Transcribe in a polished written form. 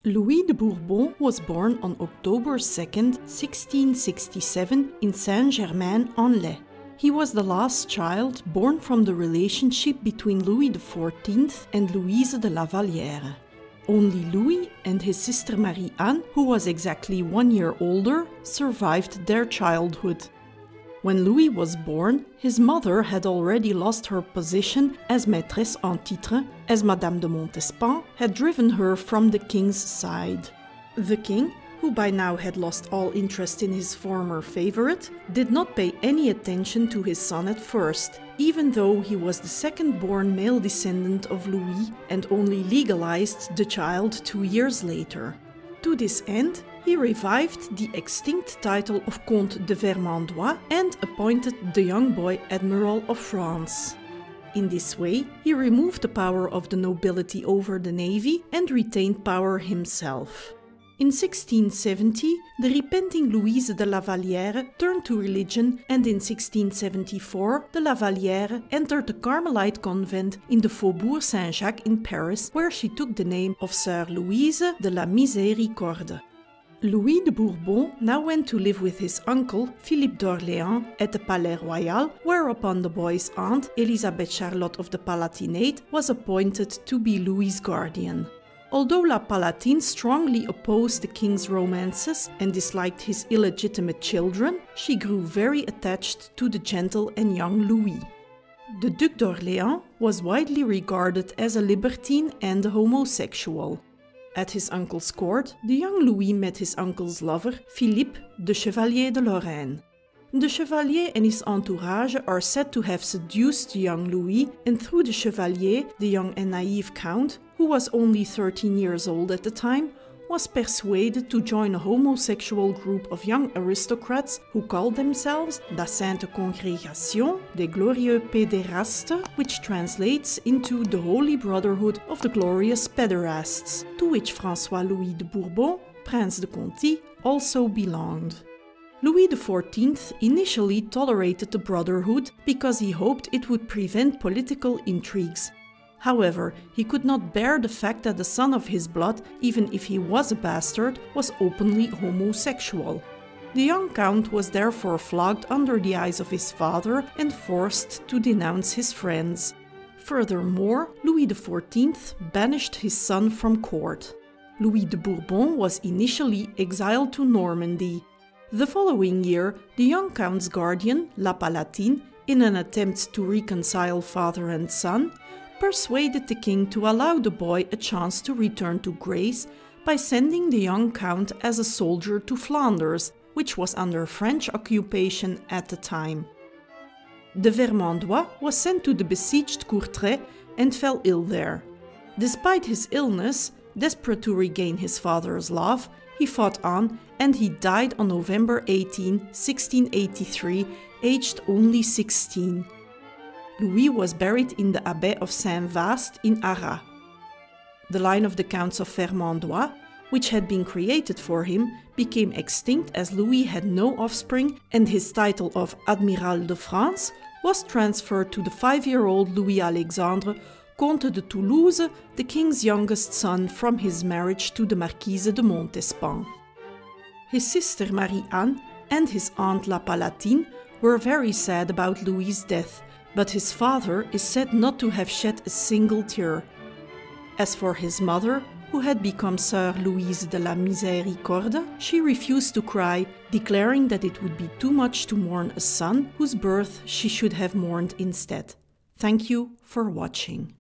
Louis de Bourbon was born on October 2nd, 1667 in Saint-Germain-en-Laye. He was the last child born from the relationship between Louis XIV and Louise de la Vallière. Only Louis and his sister Marie-Anne, who was exactly 1 year older, survived their childhood. When Louis was born, his mother had already lost her position as maîtresse en titre, as Madame de Montespan had driven her from the king's side. The king, who by now had lost all interest in his former favorite, did not pay any attention to his son at first, even though he was the second-born male descendant of Louis and only legalized the child 2 years later. To this end, he revived the extinct title of Comte de Vermandois and appointed the young boy Admiral of France. In this way, he removed the power of the nobility over the navy and retained power himself. In 1670, the repenting Louise de la Vallière turned to religion, and in 1674, de la Vallière entered the Carmelite convent in the Faubourg Saint-Jacques in Paris, where she took the name of Sœur Louise de la Miséricorde. Louis de Bourbon now went to live with his uncle, Philippe d'Orléans, at the Palais Royal, whereupon the boy's aunt, Elisabeth Charlotte of the Palatinate, was appointed to be Louis's guardian. Although La Palatine strongly opposed the king's romances and disliked his illegitimate children, she grew very attached to the gentle and young Louis. The Duc d'Orléans was widely regarded as a libertine and a homosexual. At his uncle's court, the young Louis met his uncle's lover, Philippe, the Chevalier de Lorraine. The Chevalier and his entourage are said to have seduced the young Louis, and through the Chevalier, the young and naive Count, who was only 13 years old at the time, was persuaded to join a homosexual group of young aristocrats who called themselves La Sainte Congrégation des Glorieux Pédérastes, which translates into the Holy Brotherhood of the Glorious Pederasts, to which François-Louis de Bourbon, Prince de Conti, also belonged. Louis XIV initially tolerated the brotherhood because he hoped it would prevent political intrigues. However, he could not bear the fact that the son of his blood, even if he was a bastard, was openly homosexual. The young count was therefore flogged under the eyes of his father and forced to denounce his friends. Furthermore, Louis XIV banished his son from court. Louis de Bourbon was initially exiled to Normandy. The following year, the young count's guardian, La Palatine, in an attempt to reconcile father and son, persuaded the king to allow the boy a chance to return to grace by sending the young count as a soldier to Flanders, which was under French occupation at the time. De Vermandois was sent to the besieged Courtrai and fell ill there. Despite his illness, desperate to regain his father's love, he fought on, and he died on November 18, 1683, aged only 16. Louis was buried in the Abbey of Saint-Vaast in Arras. The line of the Counts of Vermandois, which had been created for him, became extinct as Louis had no offspring, and his title of Admiral de France was transferred to the 5-year-old Louis Alexandre, Comte de Toulouse, the king's youngest son from his marriage to the Marquise de Montespan. His sister Marie-Anne and his aunt La Palatine were very sad about Louis's death, but his father is said not to have shed a single tear. As for his mother, who had become Sœur Louise de la Miséricorde, she refused to cry, declaring that it would be too much to mourn a son whose birth she should have mourned instead. Thank you for watching.